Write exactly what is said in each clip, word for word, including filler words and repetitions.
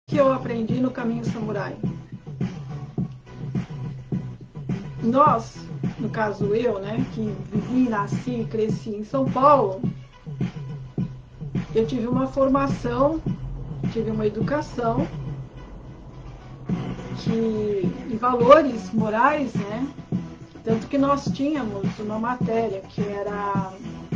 que eu aprendi no caminho samurai? Nós, no caso eu, né, que vivi, nasci, cresci em São Paulo, eu tive uma formação, tive uma educação que, e valores morais, né? Tanto que nós tínhamos uma matéria que era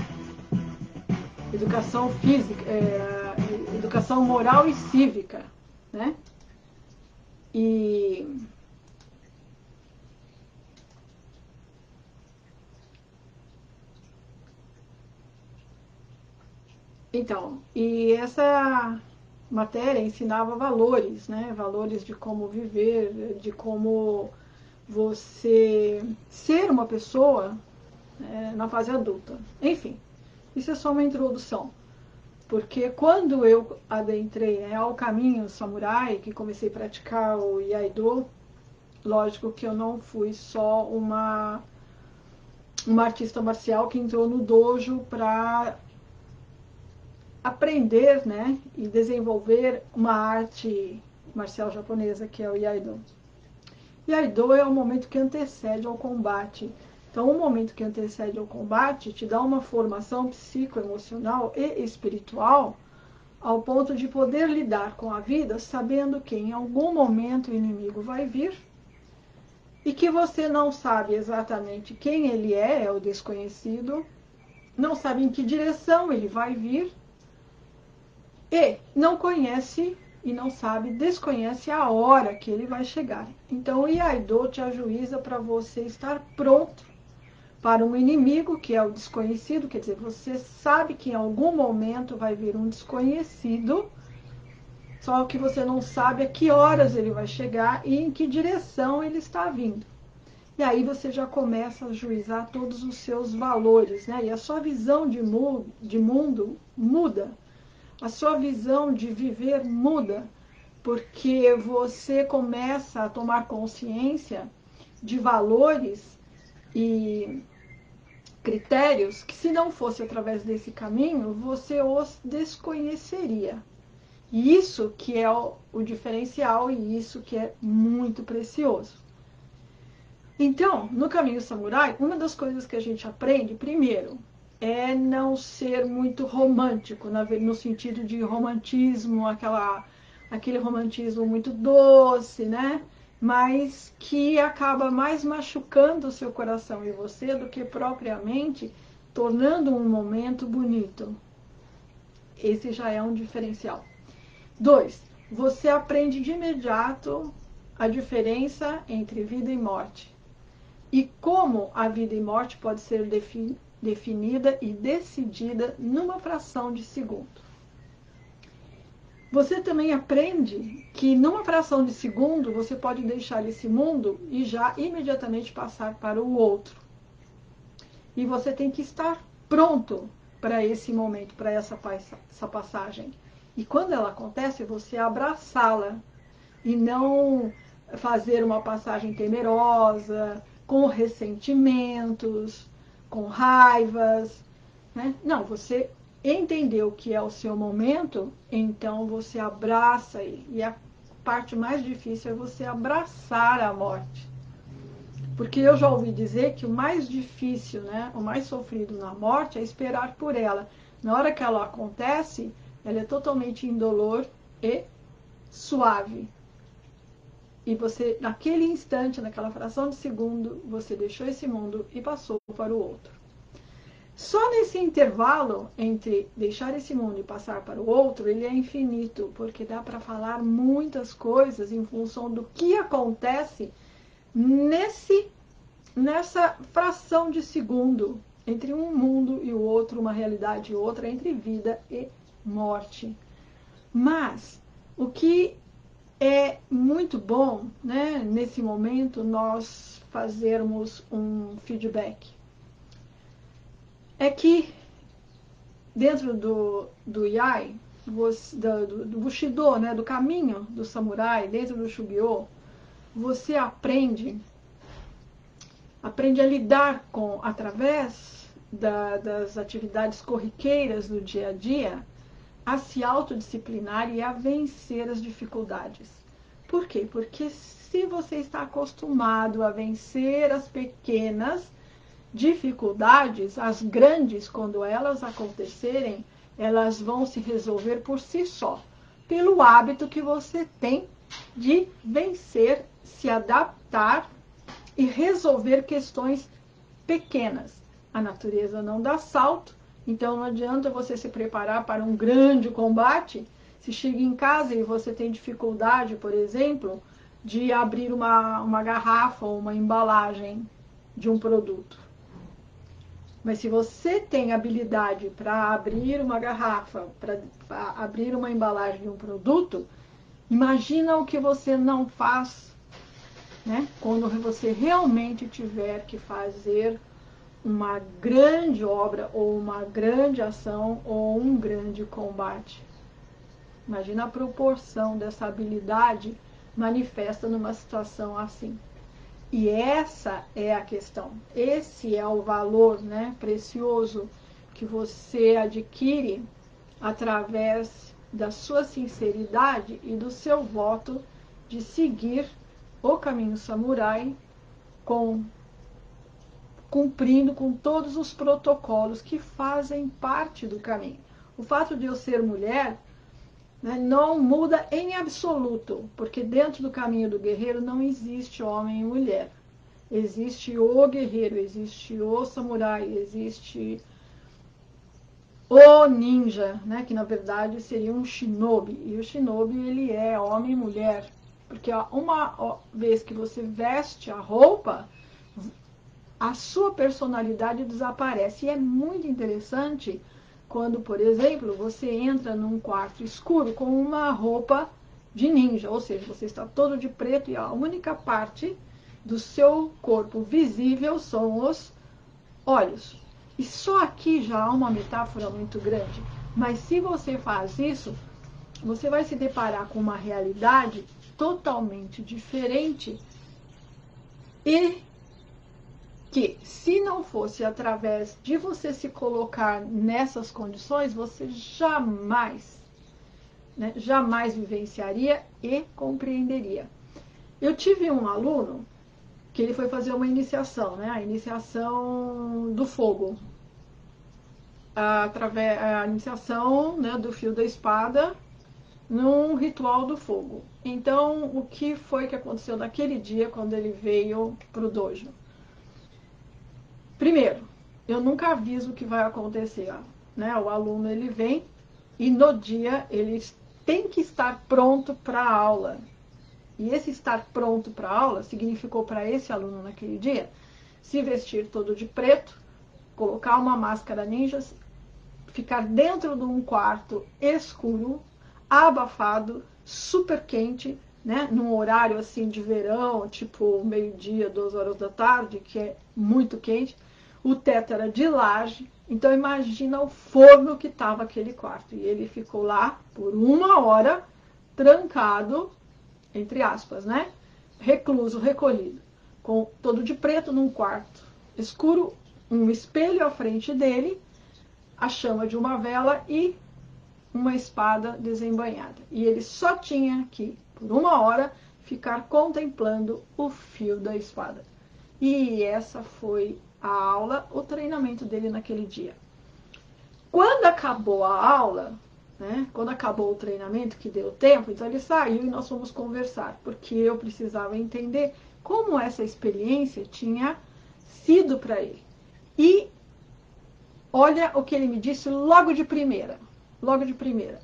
educação física, é, educação moral e cívica, né? E então, e essa matéria ensinava valores, né? Valores de como viver, de como você ser uma pessoa, né, na fase adulta. Enfim, isso é só uma introdução. Porque quando eu adentrei, né, ao caminho samurai, que comecei a praticar o Iaido, lógico que eu não fui só uma, uma artista marcial que entrou no dojo para aprender, né, e desenvolver uma arte marcial japonesa, que é o Iaido. Iaido é o momento que antecede ao combate. Então, o momento que antecede ao combate te dá uma formação psicoemocional e espiritual ao ponto de poder lidar com a vida sabendo que em algum momento o inimigo vai vir e que você não sabe exatamente quem ele é, é o desconhecido, não sabe em que direção ele vai vir e não conhece e não sabe, desconhece a hora que ele vai chegar. Então o Iaido te ajuiza para você estar pronto para um inimigo que é o desconhecido, quer dizer, você sabe que em algum momento vai vir um desconhecido, só que você não sabe a que horas ele vai chegar e em que direção ele está vindo. E aí você já começa a juizar todos os seus valores, né? E a sua visão de, mu de mundo muda. A sua visão de viver muda, porque você começa a tomar consciência de valores e critérios que, se não fosse através desse caminho, você os desconheceria. E isso que é o, o diferencial e isso que é muito precioso. Então, no caminho samurai, uma das coisas que a gente aprende, primeiro, é não ser muito romântico, no sentido de romantismo, aquela, aquele romantismo muito doce, né? Mas que acaba mais machucando o seu coração e você do que propriamente tornando um momento bonito. Esse já é um diferencial. Dois, você aprende de imediato a diferença entre vida e morte. E como a vida e morte pode ser defin, definida e decidida numa fração de segundo. Você também aprende que numa fração de segundo você pode deixar esse mundo e já imediatamente passar para o outro. E você tem que estar pronto para esse momento, para essa, essa passagem. E quando ela acontece, você abraçá-la e não fazer uma passagem temerosa, com ressentimentos, com raivas, né? Não, você entendeu que é o seu momento, então você abraça ele. E a parte mais difícil é você abraçar a morte. Porque eu já ouvi dizer que o mais difícil, né, o mais sofrido na morte é esperar por ela. Na hora que ela acontece, ela é totalmente indolor e suave. E você, naquele instante, naquela fração de segundo, você deixou esse mundo e passou para o outro. Só nesse intervalo entre deixar esse mundo e passar para o outro, ele é infinito, porque dá para falar muitas coisas em função do que acontece nesse, nessa fração de segundo, entre um mundo e o outro, uma realidade e outra, entre vida e morte. Mas o que é muito bom, né, nesse momento, nós fazermos um feedback. É que dentro do, do Yai, você, do, do Bushido, né, do caminho do samurai, dentro do Shugyo, você aprende, aprende a lidar com, através da, das atividades corriqueiras do dia a dia, a se autodisciplinar e a vencer as dificuldades. Por quê? Porque se você está acostumado a vencer as pequenas dificuldades, as grandes, quando elas acontecerem, elas vão se resolver por si só, pelo hábito que você tem de vencer, se adaptar e resolver questões pequenas. A natureza não dá salto, então não adianta você se preparar para um grande combate. Se chega em casa e você tem dificuldade, por exemplo, de abrir uma, uma garrafa ou uma embalagem de um produto. Mas se você tem habilidade para abrir uma garrafa, para abrir uma embalagem de um produto, imagina o que você não faz, né, quando você realmente tiver que fazer uma grande obra, ou uma grande ação, ou um grande combate. Imagina a proporção dessa habilidade manifesta numa situação assim. E essa é a questão. Esse é o valor, né, precioso que você adquire através da sua sinceridade e do seu voto de seguir o caminho samurai, com, cumprindo com todos os protocolos que fazem parte do caminho. O fato de eu ser mulher, né, não muda em absoluto, porque dentro do caminho do guerreiro não existe homem e mulher. Existe o guerreiro, existe o samurai, existe o ninja, né, que na verdade seria um shinobi. E o shinobi, ele é homem e mulher, porque uma vez que você veste a roupa, a sua personalidade desaparece. E é muito interessante quando, por exemplo, você entra num quarto escuro com uma roupa de ninja, ou seja, você está todo de preto e a única parte do seu corpo visível são os olhos. E só aqui já há uma metáfora muito grande. Mas se você faz isso, você vai se deparar com uma realidade totalmente diferente, e que, se não fosse através de você se colocar nessas condições, você jamais, né, jamais vivenciaria e compreenderia. Eu tive um aluno que ele foi fazer uma iniciação, né, a iniciação do fogo, através, a iniciação, né, do fio da espada, num ritual do fogo. Então, o que foi que aconteceu naquele dia, quando ele veio para o dojo? Primeiro, eu nunca aviso o que vai acontecer, né? O aluno, ele vem e no dia ele tem que estar pronto para a aula. E esse estar pronto para a aula significou para esse aluno naquele dia se vestir todo de preto, colocar uma máscara ninja, ficar dentro de um quarto escuro, abafado, super quente, né, num horário assim de verão, tipo meio-dia, duas horas da tarde, que é muito quente. O teto era de laje, então imagina o forno que estava aquele quarto. E ele ficou lá por uma hora, trancado, entre aspas, né, recluso, recolhido, com todo de preto num quarto escuro, um espelho à frente dele, a chama de uma vela e uma espada desembainhada. E ele só tinha que, por uma hora, ficar contemplando o fio da espada. E essa foi a aula, o treinamento dele naquele dia. Quando acabou a aula, né, quando acabou o treinamento, que deu tempo, então ele saiu e nós fomos conversar, porque eu precisava entender como essa experiência tinha sido para ele. E olha o que ele me disse logo de primeira. Logo de primeira.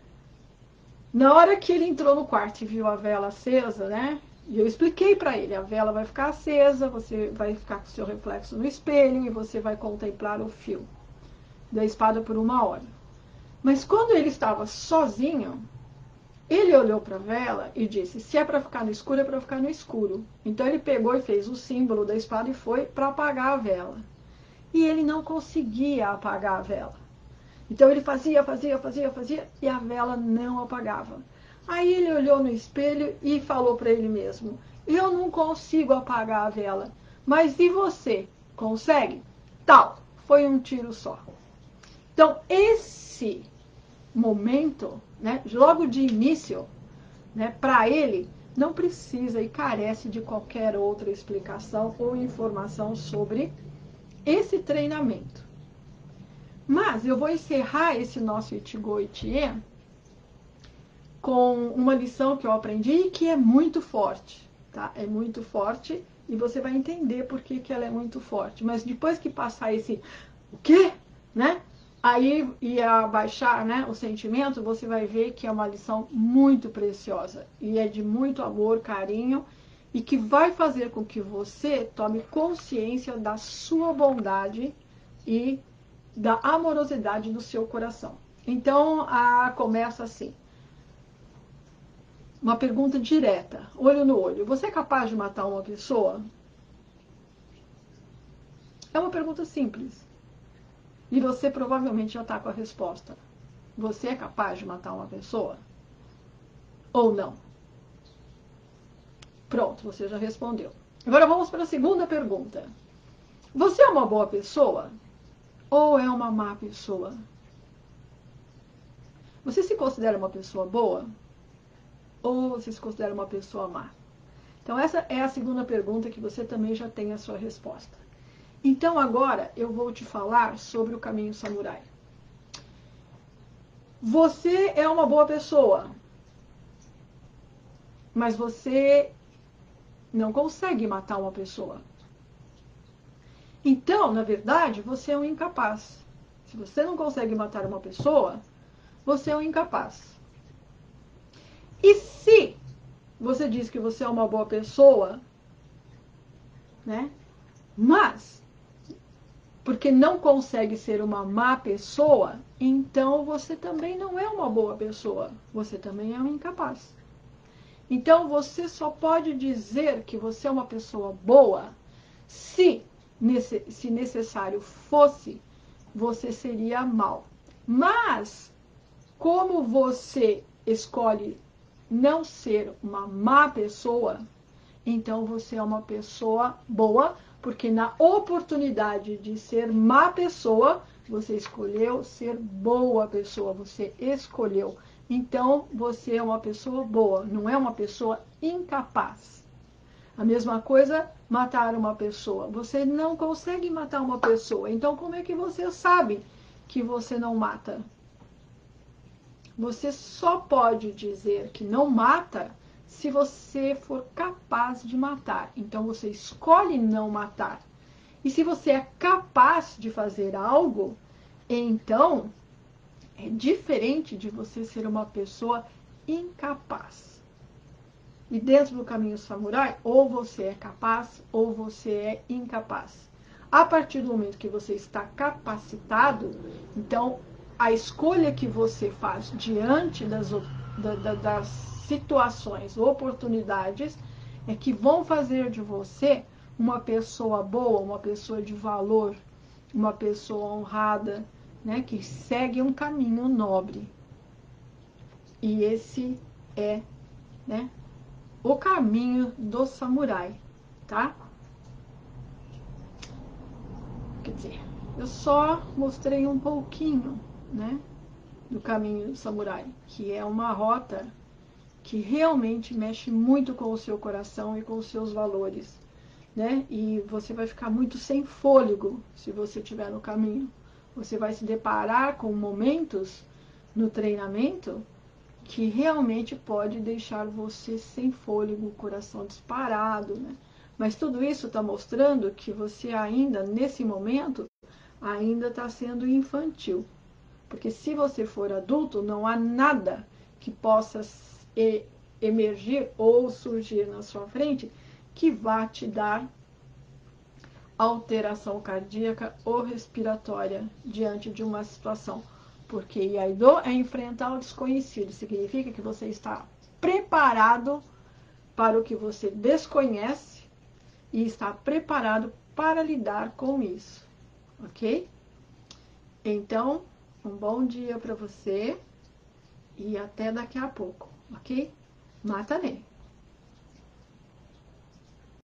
Na hora que ele entrou no quarto e viu a vela acesa, né? E eu expliquei para ele, a vela vai ficar acesa, você vai ficar com o seu reflexo no espelho e você vai contemplar o fio da espada por uma hora. Mas quando ele estava sozinho, ele olhou para a vela e disse, se é para ficar no escuro, é para ficar no escuro. Então ele pegou e fez o símbolo da espada e foi para apagar a vela. E ele não conseguia apagar a vela. Então ele fazia, fazia, fazia, fazia, e a vela não apagava. Aí ele olhou no espelho e falou para ele mesmo, eu não consigo apagar a vela, mas e você? Consegue? Tal, foi um tiro só. Então esse momento, né, logo de início, né, para ele, não precisa e carece de qualquer outra explicação ou informação sobre esse treinamento. Mas eu vou encerrar esse nosso Ichigo Ichie com uma lição que eu aprendi e que é muito forte, tá? É muito forte e você vai entender por que, que ela é muito forte. Mas depois que passar esse o quê? Né? Aí ia baixar, né, o sentimento, você vai ver que é uma lição muito preciosa e é de muito amor, carinho e que vai fazer com que você tome consciência da sua bondade e da amorosidade do seu coração. Então, a, começa assim. Uma pergunta direta, olho no olho. Você é capaz de matar uma pessoa? É uma pergunta simples. E você provavelmente já está com a resposta. Você é capaz de matar uma pessoa? Ou não? Pronto, você já respondeu. Agora vamos para a segunda pergunta. Você é uma boa pessoa? Ou é uma má pessoa? Você se considera uma pessoa boa? Ou você se considera uma pessoa má? Então essa é a segunda pergunta que você também já tem a sua resposta. Então agora eu vou te falar sobre o caminho samurai. Você é uma boa pessoa, mas você não consegue matar uma pessoa. Então, na verdade, você é um incapaz. Se você não consegue matar uma pessoa, você é um incapaz. E se você diz que você é uma boa pessoa, né? Mas porque não consegue ser uma má pessoa, então você também não é uma boa pessoa. Você também é um incapaz. Então você só pode dizer que você é uma pessoa boa se, se necessário fosse, você seria mal. Mas, como você escolhe não ser uma má pessoa, então você é uma pessoa boa, porque na oportunidade de ser má pessoa, você escolheu ser boa pessoa, você escolheu. Então você é uma pessoa boa, não é uma pessoa incapaz. A mesma coisa, matar uma pessoa. Você não consegue matar uma pessoa, então como é que você sabe que você não mata? Você só pode dizer que não mata se você for capaz de matar. Então você escolhe não matar. E se você é capaz de fazer algo, então é diferente de você ser uma pessoa incapaz. E dentro do caminho samurai, ou você é capaz ou você é incapaz. A partir do momento que você está capacitado, então a escolha que você faz diante das, da, das situações, oportunidades, é que vão fazer de você uma pessoa boa, uma pessoa de valor, uma pessoa honrada, né, que segue um caminho nobre. E esse é, né, o caminho do samurai, tá? Quer dizer, eu só mostrei um pouquinho, né, do caminho do samurai, que é uma rota que realmente mexe muito com o seu coração e com os seus valores, né? E você vai ficar muito sem fôlego se você estiver no caminho. Você vai se deparar com momentos no treinamento que realmente pode deixar você sem fôlego, o coração disparado, né? Mas tudo isso está mostrando que você ainda, nesse momento, ainda está sendo infantil. Porque se você for adulto, não há nada que possa emergir ou surgir na sua frente que vá te dar alteração cardíaca ou respiratória diante de uma situação. Porque Iaido é enfrentar o desconhecido. Significa que você está preparado para o que você desconhece e está preparado para lidar com isso. Ok? Então, um bom dia para você e até daqui a pouco. Ok? Mata nem.